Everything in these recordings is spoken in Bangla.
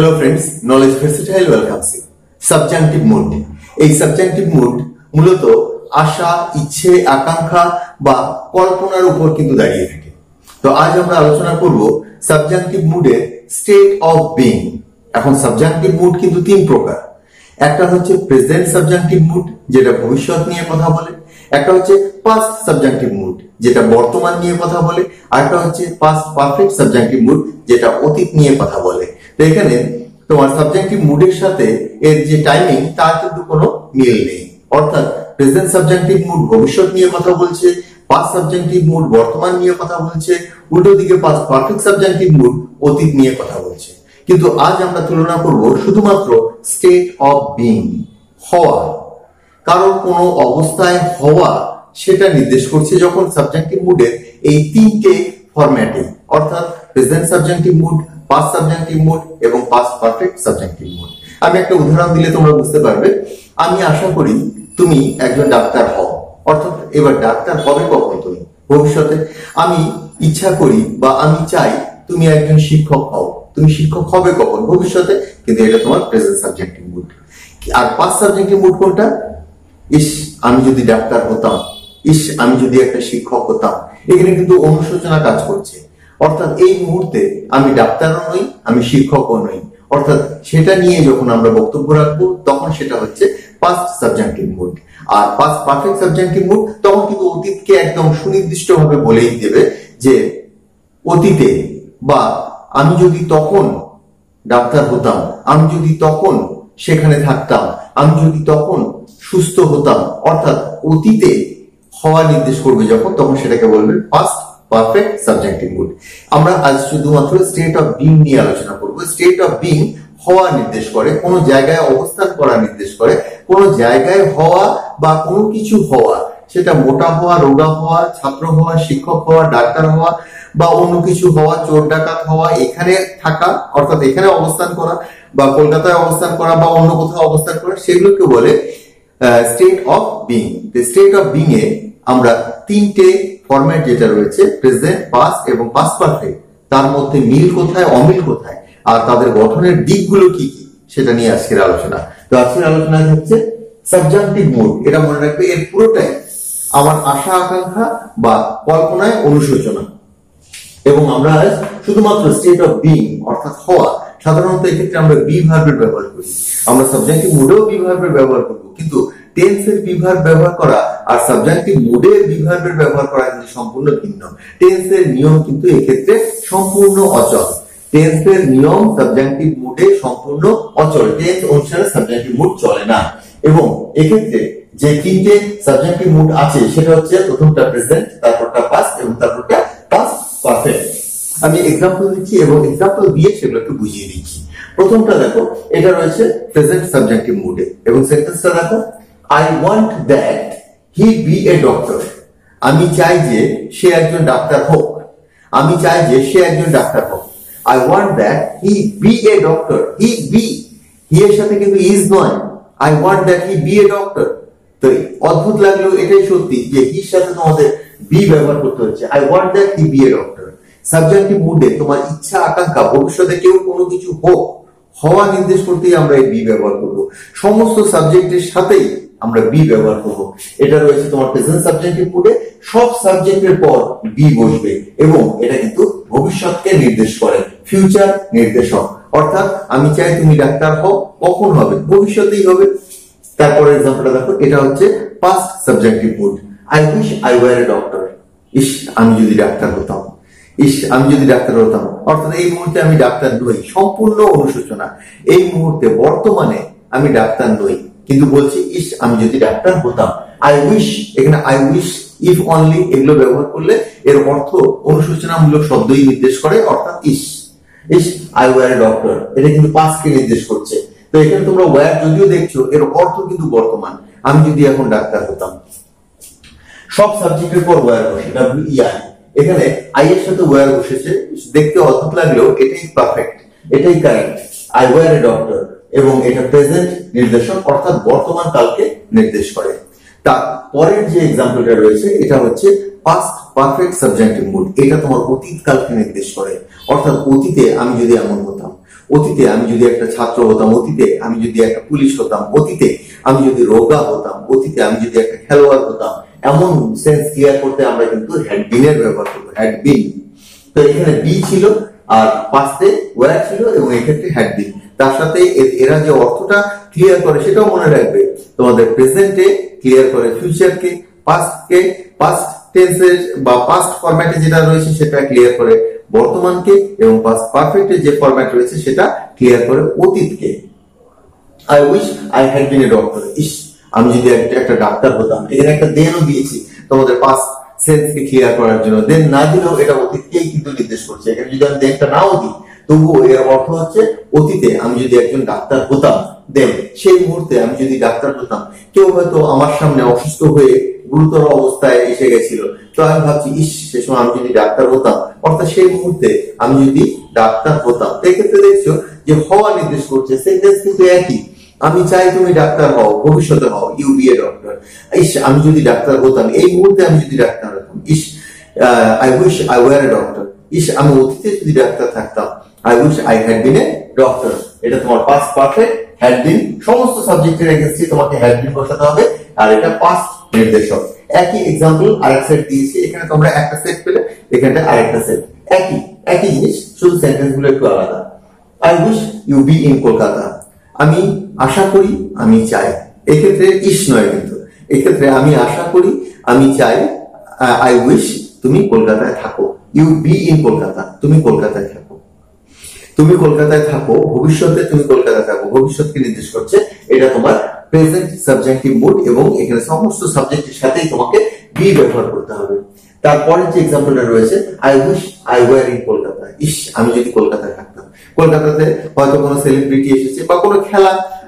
Hello friends, knowledge versatile welcomes you. Subjunctive mood. এই subjunctive mood মূলত আশা, ইচ্ছে, আকাঙ্ক্ষা বা কল্পনার উপর কিন্তু দাঁড়িয়ে থাকে। তো আজ আমরা আলোচনা করব subjunctive mood এর state of being। এখন subjunctive mood কিন্তু তিন প্রকার। একটা হচ্ছে প্রেজেন্ট subjunctive mood যেটা ভবিষ্যৎ নিয়ে কথা বলে, একটা হচ্ছে past subjunctive mood যেটা বর্তমান নিয়ে কথা বলে, আর একটা হচ্ছে past perfect subjunctive mood যেটা অতীত নিয়ে কথা বলে। তো এখানে তোমার সাবজেক্টিভ মুডের সাথে এর যে টাইমিং তার কিন্তু কোনো মিল নেই। অর্থাৎ প্রেজেন্ট সাবজেক্টিভ মুড ভবিষ্যৎ নিয়ে কথা বলছে, পাস্ট সাবজেক্টিভ মুড বর্তমান নিয়ে কথা বলছে, উল্টো দিকে পাস্ট পারফেক্ট সাবজেক্টিভ মুড অতীত নিয়ে কথা বলছে। কিন্তু আজ আমরা তুলনা করব শুধুমাত্র স্টেট অফ বিং, হওয়া, কারণ কোনো অবস্থায় হওয়া সেটা নির্দেশ করছে যখন সাবজেক্টিভ মুডের এই তিনটে ফরম্যাটে, অর্থাৎ present subjunctive mood, past subjunctive mood এবং পাস্ট পারফেক্ট সাবজেক্টিভ মুড। আমি একটা উদাহরণ দিলে তোমরা বুঝতে পারবে। আমি আশা করি তুমি একজন ডাক্তার হও, অর্থাৎ এবার ডাক্তার হবে কখন তুমি? ভবিষ্যতে। আমি ইচ্ছা করি বা আমি চাই তুমি একজন শিক্ষক হও, তুমি শিক্ষক হবে কখন? ভবিষ্যতে। কিন্তু এটা তোমার প্রেজেন্ট সাবজেক্টিভ মুড। আর পাস্ট সাবজেক্টিভ মুড কোনটা? ইস, আমি যদি ডাক্তার হতাম, ইস, আমি যদি একটা শিক্ষক হতাম। এখানে কিন্তু অনুশোচনা কাজ করছে। অর্থাৎ এই মুহূর্তে আমি ডাক্তারও নই, আমি শিক্ষকও নই। অর্থাৎ সেটা নিয়ে যখন আমরা বক্তব্য রাখবো তখন সেটা হচ্ছে পাস্ট সাবজেক্টিভ মুড। আর পাস্ট পারফেক্ট সাবজেক্টিভ মুড তখন কিন্তু অতীতকে একদম সুনির্দিষ্টভাবে বলেই দেবে যে অতীতে বা আমি যদি তখন ডাক্তার হতাম, আমি যদি তখন সেখানে থাকতাম, আমি যদি তখন সুস্থ হতাম। অর্থাৎ অতীতে হওয়া নির্দেশ করবে যখন, তখন সেটাকে বলবে পাস্ট পারফেক্ট সাবজেক্টিভ মুড। আমরা আজ শুধুমাত্র স্টেট অফ বিং নিয়ে আলোচনা করব। স্টেট অফ বিং হওয়া নির্দেশ করে, কোনো জায়গায় অবস্থান করা নির্দেশ করে, কোনো জায়গায় হওয়া বা কোনো কিছু হওয়া, সেটা মোটা হওয়া, রোগা হওয়া, ছাত্র হওয়া, শিক্ষক হওয়া, ডাক্তার হওয়া বা অন্য কিছু হওয়া, চোর ডাকাত হওয়া, এখানে থাকা অর্থাৎ এখানে অবস্থান করা বা কলকাতায় অবস্থান করা বা অন্য কোথাও অবস্থান করা, সেগুলোকে বলে state of being. State of being এ আমরা তিনটে ফরম্যাট যেটা রয়েছে প্রেজেন্ট, পাস্ট এবং পাস্ট পারফেক্ট, তার মধ্যে মিল কোথায়, অমিল কোথায়, আর তাদের গঠনের দিকগুলো কি কি, সেটা নিয়ে আজকের আলোচনা। তো আজকের আলোচনা হচ্ছে সাবজাংটিভ মুড। এটা মনে রাখবে, এর পুরোটাই আমার আশা, আকাঙ্ক্ষা বা কল্পনায় অনুশোচনা। এবং আমরা আজ শুধুমাত্র স্টেট অফ বিং অর্থাৎ হওয়া, সাধারণত এক্ষেত্রে আমরা বি ভার্বের ব্যবহার করি। আমরা সাবজাংটিভ মুডেও বি ভার্বের ব্যবহার করব, কিন্তু টেন্সের বি ভার্ব ব্যবহার করা আর সাবজাংটিভ মুডের বি ভার্বের ব্যবহার করা কিন্তু সম্পূর্ণ ভিন্ন। টেন্সের নিয়ম কিন্তু এক্ষেত্রে সম্পূর্ণ অচল। টেন্সের নিয়ম সাবজাংটিভ মুডে সম্পূর্ণ অচল। টেন্স অনুসারে সাবজাংটিভ মুড চলে না। এবং এক্ষেত্রে যে তিনটে সাবজাংটিভ মুড আছে সেটা হচ্ছে প্রথমটা প্রেজেন্ট, তারপরটা পাস্ট এবং তারপরটা পাস্ট পারফেক্ট। আমি এক্সাম্পল দিচ্ছি এবং এক্সাম্পল দিয়ে সেগুলো একটু বুঝিয়ে দিচ্ছি। প্রথমটা দেখো, এটা রয়েছে প্রেজেন্ট সাবজেক্টিভ মুডে এবং সেন্টেন্সটা দেখো, I want that he be a doctor. আমি চাই যে সে একজন ডাক্তার হোক। আমি চাই যে সে একজন ডাক্তার হোক। I want that he be a doctor. He be, he এর সাথে কিন্তু is নয়। I want that he be a doctor. তো অদ্ভুত লাগলেও এটাই সত্যি যে হির সাথে তোমাদের be ব্যবহার করতে হচ্ছে। I want that he be a doctor. Subjunctive মুডে তোমার ইচ্ছা, আকাঙ্ক্ষা, ভবিষ্যতে কেউ কোনো কিছু হোক, হওয়া নির্দেশ করতেই আমরা এই বি ব্যবহার করব। সমস্ত সাবজেক্টের সাথেই আমরা বি ব্যবহার করব। এটা রয়েছে তোমার প্রেজেন্ট সাবজেক্টিভ মুডে। সব সাবজেক্টের পর বি বসবে এবং এটা কিন্তু ভবিষ্যৎকে নির্দেশ করে, ফিউচার নির্দেশক। অর্থাৎ আমি চাই তুমি ডাক্তার হও, কখন হবে? ভবিষ্যতেই হবে। তারপরে এক্সাম্পলটা দেখো, এটা হচ্ছে past subjunctive mood. I wish I were a doctor. ইস, আমি যদি ডাক্তার হতাম। ইস, আমি যদি ডাক্তার হতাম। অর্থাৎ এই মুহূর্তে আমি ডাক্তার নই, সম্পূর্ণ অনুশোচনা। এই মুহূর্তে বর্তমানে আমি ডাক্তার নই, কিন্তু বলছি ইস, আমি যদি ডাক্তার হতাম। আই উইশ, এখানে আই উইশ, ইফ অনলি এগুলো ব্যবহার করলে এর অর্থ অনুশোচনামূলক শব্দই নির্দেশ করে, অর্থাৎ ইস। ইস, আই ওয়ার এ ডক্টর, এটা কিন্তু পাস্টকে নির্দেশ করছে। তো এখানে তোমরা ওয়্যার যদিও দেখছো, এর অর্থ কিন্তু বর্তমান। আমি যদি এখন ডাক্তার হতাম। সব সাবজেক্টের পর ওয়্যার বসে, WEI। এখানে আই এর সাথে ওয়্যার বসেছে, দেখতে অদ্ভুত লাগলেও এটাই পারফেক্ট, এটাই correct. I were a doctor এবং এটা প্রেজেন্ট নির্দেশক, অর্থাৎ বর্তমান কালকে নির্দেশ করে। তার পরের যে এক্সাম্পলটা রয়েছে এটা হচ্ছে পাস্ট পারফেক্ট সাবজেক্টিভ মুড। এটা তোমার অতীত কালকে নির্দেশ করে, অর্থাৎ অতীতে আমি যদি এমন হতাম। অতীতে আমি যদি একটা ছাত্র হতাম, অতীতে আমি যদি একটা পুলিশ হতাম, অতীতে আমি যদি রোগা হতাম, অতীতে আমি যদি একটা খেলোয়াড় হতাম, এমন সেন্স ক্লিয়ার করতে আমরা কিন্তু হ্যাড বিন এর ব্যবহার করবো। হ্যাড বিন, তো এখানে বি ছিল আর পাস্টে ওয়্যার ছিল এবং এক্ষেত্রে হ্যাড বিন। তার সাথে এরা যে অর্থটা ক্লিয়ার করে সেটাও মনে রাখবে। তোমাদের প্রেজেন্টে ক্লিয়ার করে ফিউচারকে, পাস্টকে পাস্ট টেন্সের বা পাস্ট ফরম্যাটে যেটা রয়েছে সেটা ক্লিয়ার করে বর্তমানকে, এবং পাস্ট পারফেক্টে যে ফরম্যাট রয়েছে সেটা ক্লিয়ার করে অতীতকে। I wish I had been a doctor, ইস আমি যদি একটা ডাক্তার হতাম। এখানে একটা দেনও দিয়েছি তোমাদের পাস্ট সেন্সকে ক্লিয়ার করার জন্য। দেন না দিলেও এটা অতীতকেই কিন্তু নির্দেশ করছে। এখানে যদি আমি দেনটা নাও দিই তবুও এর অর্থ হচ্ছে অতীতে আমি যদি একজন ডাক্তার হতাম, দেন সেই মুহূর্তে আমি যদি ডাক্তার হতাম, কেউ হয়তো আমার সামনে অসুস্থ হয়ে গুরুতর অবস্থায় এসে গেছিল, তো আমি ভাবছি ইস সে সময় আমি যদি ডাক্তার হতাম, অর্থাৎ সেই মুহূর্তে আমি যদি ডাক্তার হতাম। এক্ষেত্রে দেখছো যে হওয়া নির্দেশ করছে, সেন্টেন্স কিন্তু একই। আমি চাই তুমি ডাক্তার হও, ভবিষ্যতে হও, ইউ বি এ ডক্টর। ইস আমি যদি ডাক্তার হতাম, এই মুহূর্তে আমি যদি ডাক্তার হতাম, ইস I wish I were a doctor, ইস আমি অতীতে যদি ডাক্তার থাকতাম, I wish I had been a doctor. এটা তোমার পাস্ট পারফেক্ট হ্যাড বিন, সমস্ত সাবজেক্টের এগেইনস্টে তোমাকে হ্যাড বিন বসাতে হবে, আর এটা পাস্ট নির্দেশক। একই এক্সাম্পল আরেক সেট দিয়েছি, এখানে তোমরা একটা সেট পেলে, এখানে আরেকটা সেট। একই জিনিস, শুধু সেন্টেন্স গুলো একটু আলাদা। I wish you be in Kolkata, আমি আশা করি, আমি চাই। এক্ষেত্রে ইস নয়, কিন্তু এক্ষেত্রে আমি আশা করি, আমি চাই, আই উইশ তুমি কলকাতায় থাকো, ইউ বি ইন কলকাতা, তুমি কলকাতায় থাকো। তুমি কলকাতায় থাকো, ভবিষ্যতে তুমি কলকাতায় থাকো, ভবিষ্যৎকে নির্দেশ করছে। এটা তোমার প্রেজেন্ট সাবজেক্টিভ মুড, এবং এখানে সমস্ত সাবজেক্টের সাথেই তোমাকে বি ব্যবহার করতে হবে। তারপরে যে এক্সাম্পলটা রয়েছে, I wish I were in Kolkata, ইস আমি যদি কলকাতায় থাকতাম। কলকাতাতে হয়তো কোনো সেলিব্রিটি এসেছে বা কোনো খেলা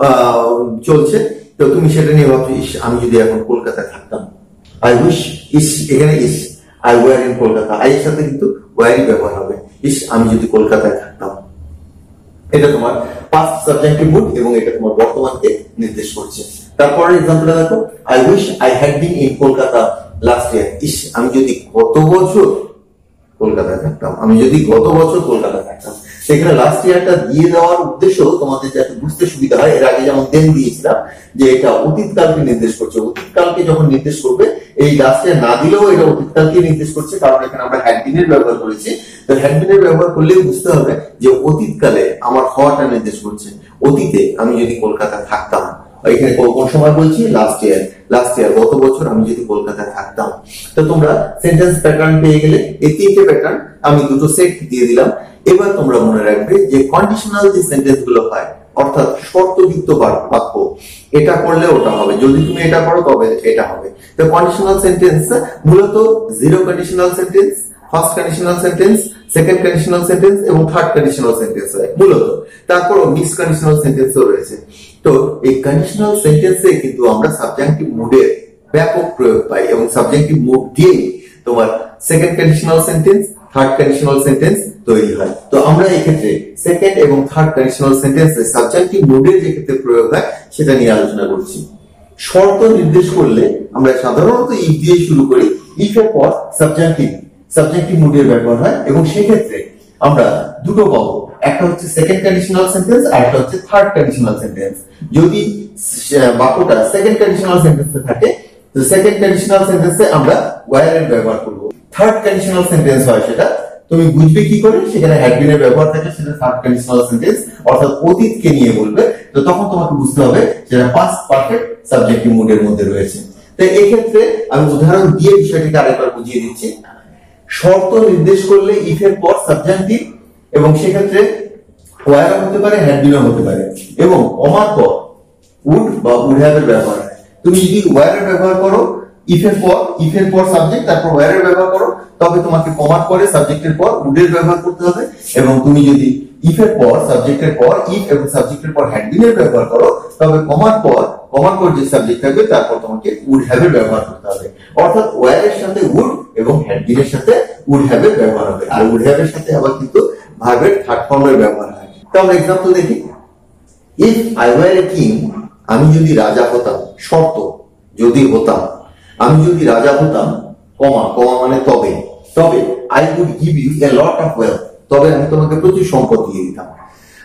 চলছে, তো তুমি সেটা নিয়ে ভাবছো ইস আমি যদি এখন কলকাতায় থাকতাম। আই উইশ, ইস এখানে ইস, I were in Kolkata, I এর সাথে কিন্তু ওয়ারই ব্যবহার হবে, ইস আমি যদি কলকাতায় থাকতাম। এটা তোমার পাস্ট সাবজেক্টিভ মুড, এবং এটা তোমার বর্তমানকে নির্দেশ করছে। তারপরে এক্সাম্পলটা দেখো, I wish I had been in Kolkata last year, ইস আমি যদি গত বছর কলকাতায় থাকতাম, আমি যদি গত বছর কলকাতায় থাকতাম। সেখানে লাস্ট ইয়ারটা দিয়ে দেওয়ার উদ্দেশ্য তোমাদের যাতে বুঝতে সুবিধা হয়। এর আগে যেমন দেন দিয়েছিলাম যে এটা অতীতকালকে নির্দেশ করছে, অতীতকালকে যখন নির্দেশ করবে, এই লাস্ট ইয়ার না দিলেও এটা অতীতকালকে নির্দেশ করছে, কারণ এখানে আমরা হ্যাড বিন এর ব্যবহার করেছি। তো হ্যাড বিন এর ব্যবহার করলেই বুঝতে হবে যে অতীতকালে আমার হওয়াটা নির্দেশ করছে। অতীতে আমি যদি কলকাতায় থাকতাম, এখানে কোন সময় বলছি, লাস্ট ইয়ার গত বছর আমি যদি কলকাতায় থাকতাম। তো তোমরা সেন্টেন্স প্যাটার্ন পেয়ে গেলে। এই তিনটে প্যাটার্ন আমি দুটো সেট দিয়ে দিলাম। এবার তোমরা মনে রাখবে যে কন্ডিশনাল যে সেন্টেন্স গুলো হয়, অর্থাৎ শর্তযুক্ত বাক্য, এটা করলে ওটা হবে, যদি তুমি এটা করো তবে এটা হবে। তো কন্ডিশনাল সেন্টেন্স মূলত zero conditional sentence, first conditional sentence, second conditional sentence এবং থার্ড কন্ডিশনাল সেন্টেন্স হয় মূলত। তারপর মিক্স কন্ডিশনাল সেন্টেন্সও রয়েছে। তো এই কন্ডিশনাল সেন্টেন্সে কিন্তু আমরা সাবজেক্টিভ মুডের ব্যাপক প্রয়োগ পাই, এবং সাবজেক্টিভ মুড দিয়ে তোমার second conditional sentence, third conditional sentence তৈরি হয়। তো আমরা এই ক্ষেত্রে সেকেন্ড এবং থার্ড কন্ডিশনাল সেন্টেন্সে সাবজেক্টিভ মুডের যে ক্ষেত্রে প্রয়োগ হয় সেটা নিয়ে আলোচনা করছি। শর্ত নির্দেশ করলে আমরা সাধারণত ইফ দিয়ে শুরু করি। ইফ এর পর সাবজেক্টিভ মুডের ব্যবহার হয়, এবং সেক্ষেত্রে আমরা দুটো পাবো, একটা হচ্ছে সেকেন্ড কন্ডিশনাল সেন্টেন্স আর একটা হচ্ছে থার্ড কন্ডিশনাল সেন্টেন্স। যদি বাক্যটা সেকেন্ড কন্ডিশনাল সেন্টেন্সে থাকে, তো সেকেন্ড কন্ডিশনাল সেন্টেন্সে আমরা ওয়্যার এর ব্যবহার করব। থার্ড কন্ডিশনাল সেন্টেন্স হয় সেটা তুমি বুঝবে কি করে, সেখানে হ্যাড বিন এর ব্যবহার থাকে, সেটা থার্ড কন্ডিশনাল সেন্টেন্স, অর্থাৎ অতীতকে নিয়ে বলবে। তো তখন তোমাকে বুঝতে হবে সেটা পাস্ট পারফেক্ট সাবজেক্টিভ মুডের মধ্যে রয়েছে। তো এই ক্ষেত্রে আমি উদাহরণ দিয়ে বিষয়টিকে আরেকবার বুঝিয়ে দিচ্ছি। শর্ত নির্দেশ করলে ইফ এর পর সাবজেক্টিভ, এবং সেক্ষেত্রে ওয়্যার হতে পারে, হ্যাড বিনও হতে পারে, এবং কমার পর উড বা উড হ্যাভ এর ব্যবহার হয়। তুমি যদি ওয়্যার এর ব্যবহার করো ইফ এর পর সাবজেক্ট, তারপর ওয়্যার এর ব্যবহার করো, তবে তোমাকে কমার পরে সাবজেক্টের পর উড এর ব্যবহার করতে হবে। এবং তুমি যদি ইফ এর পর সাবজেক্টের পর ইফ এবং সাবজেক্টের পর হ্যাড বিন এর ব্যবহার করো, তবে কমার পর যে সাবজেক্ট থাকবে তারপর তোমাকে উড হ্যাভ এর ব্যবহার করতে হবে। অর্থাৎ ওয়্যার এর সাথে উড এবং হ্যাড বিন এর সাথে উড হ্যাভ এর ব্যবহার হবে, আর উড হ্যাভ এর সাথে আবার কিন্তু ভার্বের থার্ড ফর্মের ব্যবহার হয়। তো আমরা এক্সাম্পল দেখি। If I were a king, আমি যদি রাজা হতাম, শর্ত যদি হতাম, আমি যদি রাজা হতাম, কমা মানে তবে I would give you a lot of wealth, তবে আমি তোমাকে প্রচুর সম্পদ দিয়ে দিতাম।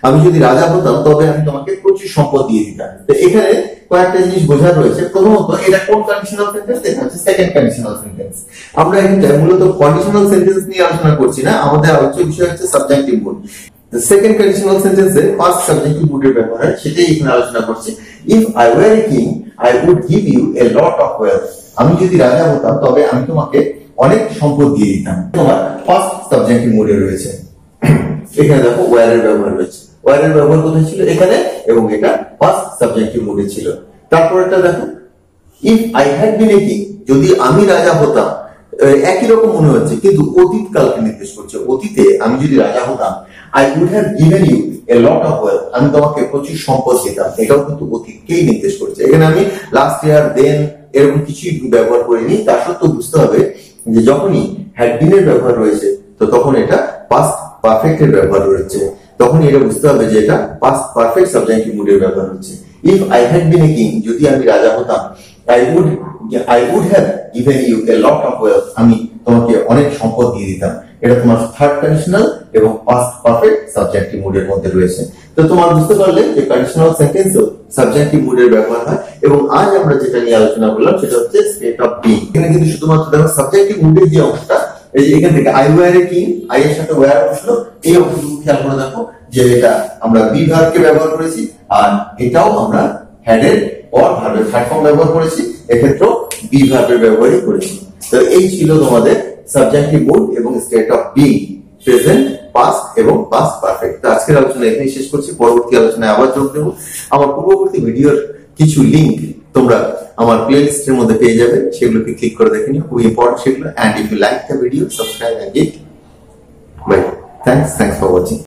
আমি যদি রাজা হতাম তবে আমি তোমাকে প্রচুর সম্পদ দিয়ে দিতাম। তো এখানে কয়েকটা জিনিস বোঝার রয়েছে। প্রথমত এটা কোন কন্ডিশনাল সেন্টেন্স? এটা হচ্ছে সেকেন্ড কন্ডিশনাল সেন্টেন্স। আমরা এখানে মূলত কন্ডিশনাল সেন্টেন্স নিয়ে আলোচনা করছি না, আমাদের আলোচ্য বিষয় হচ্ছে সাবজেক্টিভ মুড। সেকেন্ড কন্ডিশনাল সেন্টেন্সে পাস্ট সাবজেক্টিভ মুডের ব্যবহার হয়, সেটাই এখানে আলোচনা করছি। If I were a king I would give you a lot of wealth. আমি যদি রাজা হতাম তবে আমি তোমাকে অনেক সম্পদ দিয়ে দিতাম। তোমার পাস্ট সাবজেক্টিভ মুডে রয়েছে। এখানে দেখো ওয়ার এর ব্যবহার রয়েছে। ওয়ার এর ব্যবহার কোথায় ছিল? এখানে, এবং এটা পাস্ট সাবজেক্টিভ মুডে ছিল। তারপরটা দেখো, if I had been a king, যদি আমি রাজা হতাম। একই রকম মনে হচ্ছে কিন্তু অতীত কালকে নির্দেশ করছে। অতীতে আমি যদি রাজা হতাম, I would have given you a lot of wealth, আমি তোমাকে প্রচুর সম্পদ দিতাম। এটাও কিন্তু অতীতকেই নির্দেশ করছে। এখানে আমি লাস্ট ইয়ার, দেন এরকম কিছুই ব্যবহার করিনি। তা সত্ত্বেও বুঝতে হবে যে যখনই হ্যাড বিন এর ব্যবহার রয়েছে তো তখন এটা পাস্ট পারফেক্ট এর ব্যবহার রয়েছে। তখনই এটা বুঝতে হবে যে এটা পাস্ট পারফেক্ট সাবজেক্টিভ মুডের ব্যবহার হচ্ছে। If I had been a king, যদি আমি রাজা হতাম, I would have given you a lot of wealth, আমি তোমাকে অনেক সম্পদ দিয়ে দিতাম। এটা তোমার থার্ড কন্ডিশনাল এবং পাস্ট পারফেক্ট সাবজেক্টিভ মুডের মধ্যে রয়েছে। তো তোমার বুঝতে পারলে যে কন্ডিশনাল সেন্টেন্সও সাবজেক্টিভ মুডের ব্যবহার হয়। এবং আজ আমরা যেটা নিয়ে আলোচনা করলাম সেটা হচ্ছে স্টেট অফ বিং। এখানে কিন্তু শুধুমাত্র দেখো সাবজেক্টিভ মুডের যে অংশটা, এই যে এখান থেকে I were a king, I এর সাথে ওয়ার বসলো, এই অংশটুকু খেয়াল করে দেখো যে এটা আমরা বি ভার্বকে ব্যবহার করেছি, আর এটাও আমরা হ্যাড এর পর ভার্বের থার্ড ফর্ম ব্যবহার করেছি, এক্ষেত্রে বি ভার্বের ব্যবহারই করেছি। তো এই ছিল তোমাদের সাবজেক্টিভ মুড এবং state of being, present, past এবং পাস্ট পারফেক্ট। তো আজকের আলোচনা এখানেই শেষ করছি। পরবর্তী আলোচনায় আবার যোগ দেবো। আমার পূর্ববর্তী ভিডিওর কিছু লিংক তোমরা আমার প্লেলিস্টের মধ্যে পেয়ে যাবে, সেগুলোকে ক্লিক করে দেখে নিও, খুব ইম্পর্টেন্ট সেগুলো। And if you like the video, subscribe and hit bye. Thanks for watching.